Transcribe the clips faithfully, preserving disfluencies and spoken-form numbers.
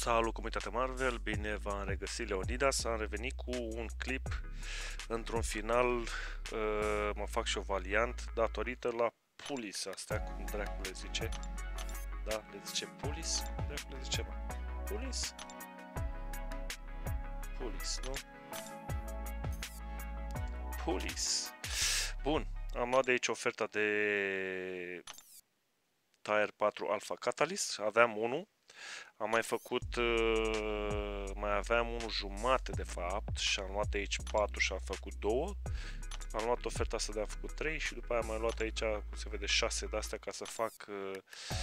Salut, comunitatea Marvel, bine v-am regăsit, Leonidas. Am revenit cu un clip. Într-un final uh, mă fac și o valiant datorită la pulis astea, cum dracu le zice. Da, le zice pulis? Cum dracu le zice, mă? Pulis? Pulis, nu? Pulis. Bun, am luat de aici oferta de Tier patru Alpha Catalyst, aveam unul. Am mai făcut, uh, mai aveam unul jumate de fapt și am luat aici patru și am făcut două. Am luat oferta asta de a făcut trei și după aia am mai luat aici, cum se vede, șase de astea ca să fac... Uh,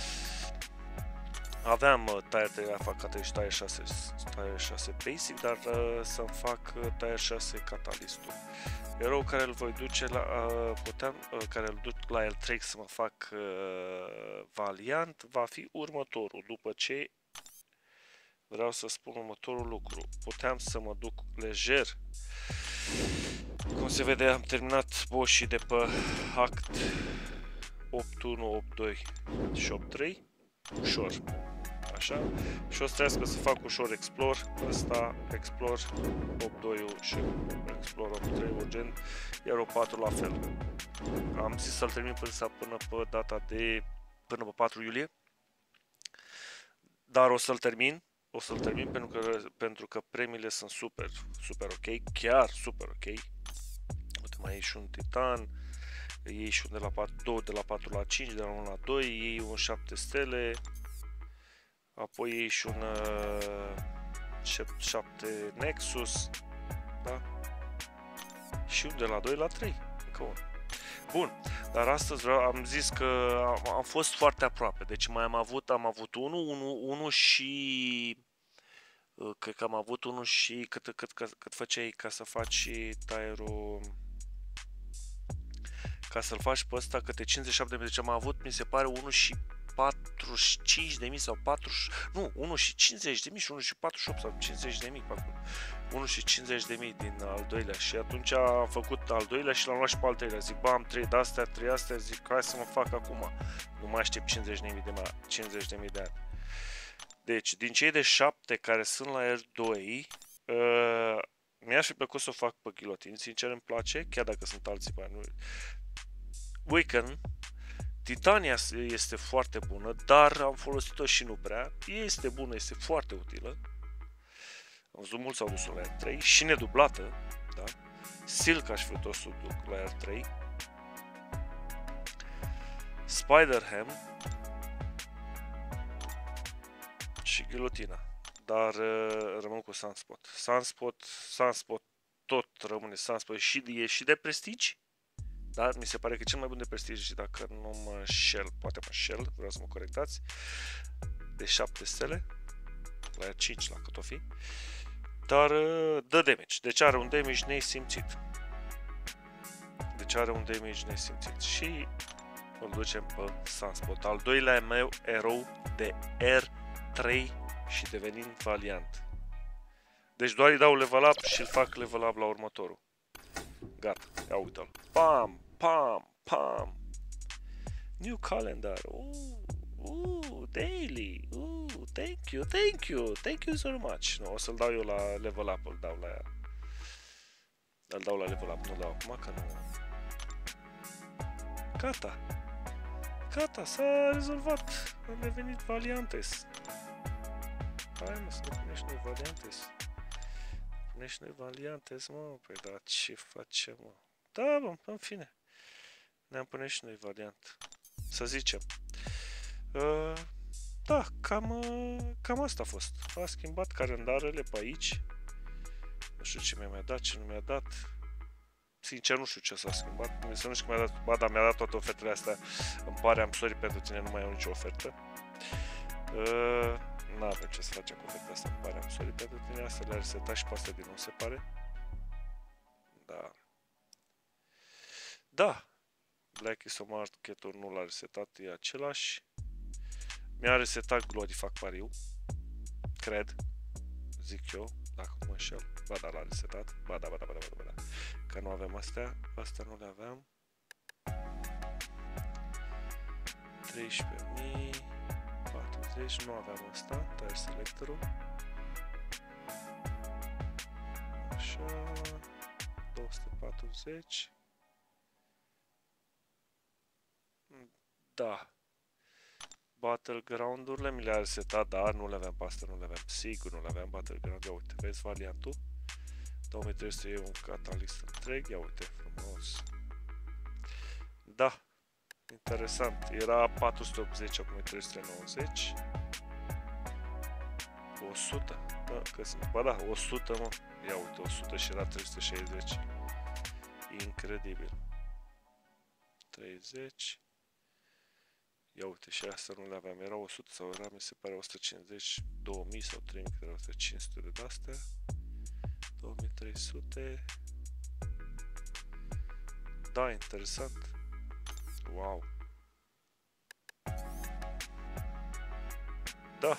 aveam uh, Tier trei Alpha Catalyst și Tier șase, Tier șase Basic, dar uh, să-mi fac uh, Tier șase Catalystul. Erou care îl voi duce la, uh, puteam, uh, care îl duc la el trei să mă fac uh, Valiant, va fi următorul, după ce vreau să spun următorul lucru. Puteam să mă duc lejer. Cum se vede, am terminat boss-ii de pe act opt unu, opt doi și opt trei. Ușor. Așa. Și o să trească să fac ușor explore. Ăsta, explore opt doi și explore opt trei urgent. Iar o patru la fel. Am zis să-l termin până, până pe data de... până pe patru iulie. Dar o să-l termin. O să-l termin pentru că, pentru că premiile sunt super, super ok, chiar super ok. Uite, mai iei și un titan, iei și un de la patru, doi de la patru la cinci, de la unu la doi, iei un șapte stele, apoi iei și un uh, șapte Nexus, da? Și un de la doi la trei, încă un. Bun, dar astăzi vreau, am zis că am, am fost foarte aproape, deci mai am avut, am avut unul, unul, unul și... Cred că am avut unul și cât, cât, cât, cât făceai ca să faci tire-ul... Ca să-l faci pe ăsta câte cincizeci și șapte de mii, deci am avut, mi se pare, unul și patruzeci și cinci de mii sau patruzeci... Nu, unul și cincizeci de mii și unul și patruzeci și opt sau cincizeci de mii pe acolo. unul și cincizeci de mii din al doilea și atunci am făcut al doilea și l-am luat și pe al treilea. Zic, bă, am trei de-astea, trei astea, zic, hai să mă fac acum. Nu mai aștept cincizeci de mii de, cincizeci de mii de ani. Deci, din cei de șapte care sunt la R doi, uh, mi-aș fi plăcut să o fac pe Guillotine, sincer îmi place, chiar dacă sunt alții bani. Wiccan, Titania este foarte bună, dar am folosit-o și nu prea. Este bună, este foarte utilă. Am văzut mulți au dus-o la R trei și nedublată, da? Silk aș fi tot să o duc la R trei. Spider-Ham și Guillotina, dar uh, rămân cu Sunspot. Sunspot, Sunspot tot rămâne Sunspot și e și de prestige, dar mi se pare că e cel mai bun de prestige și dacă nu mă înșel, poate mă înșel, vreau să mă corectați, de șapte stele, la cinci la cât o fi, dar uh, dă damage, deci are un damage nesimțit. Deci are un damage nesimțit și îl ducem pe Sunspot. Al doilea meu erou de R trei și devenind Valiant. Deci doar îi dau level up și îl fac level up la următorul. Gata, ia uite-l. Pam, pam, pam. New calendar. Uh, uh, daily. Uh, thank you, thank you, thank you so much. No, o să-l dau eu la level up, îl dau la ea. Îl dau la level up, nu dau acum că nu. Gata. Gata, s-a rezolvat. Am devenit Valiantes. Hai mă, să ne punești noi Valiantes. Punești noi Valiantes, mă. Păi da, ce facem, mă? Da, bă, în fine. Ne-am punești noi Valiant. Să zicem. Uh, da, cam, uh, cam asta a fost. A schimbat calendarele pe aici. Nu știu ce mi-a mai dat, ce nu mi-a dat. Sincer, nu știu ce s-a schimbat. Mi se nu știu că mi-a dat, ba, dar mi-a dat toate ofertele astea. Îmi pare, am sorry pentru tine, nu mai am nicio ofertă. Uh, N-avem ce să facem cu oferta asta, îmi pare, am sorry pentru tine. Asta le-a resetat și pe astea din nou, se pare. Da. Da. Black is Market-ul nu l-a resetat, e același. Mi-a resetat Glory, fac pariu. Cred. Zic eu, dacă mă înșel. Ba da, l-a resetat. Ba da, ba da, ba da, ba da. Că nu avem astea. Astea nu le aveam. treisprezece mii. patruzeci. treizeci, nu aveam ăsta, tire selectorul. Așa, două sute patruzeci. Da. Battleground-urile mi le-a resetat, dar nu le aveam pe astea, nu le aveam. Sigur nu le aveam Battleground. Ia uite, vezi variantul? două mii trei sute e un catalist întreg. Ia uite, frumos. Da. Interesant. Era patru sute optzeci, acum e trei sute nouăzeci. o sută. Bă, că sunt... Ba da, o sută, mă. Ia uite, o sută și era trei sute șaizeci. Incredibil. treizeci. Ia uite, și asta nu le aveam. Era o sută sau era, mi se pare, o sută cincizeci, două mii sau trei mii, că era o sută cinci sute de astea. două mii trei sute. Da, interesant. Wow. Da.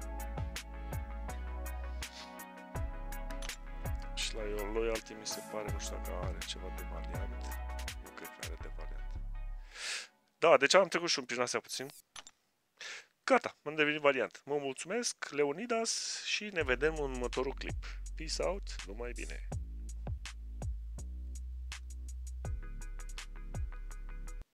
Și la Loyalty mi se pare, nu știu dacă are ceva de variant. Nu cred că are de variant. Da, deci am trecut și un prin astea puțin. Gata, am devenit variant. Mă mulțumesc, Leonidas, și ne vedem în următorul clip. Peace out, numai bine!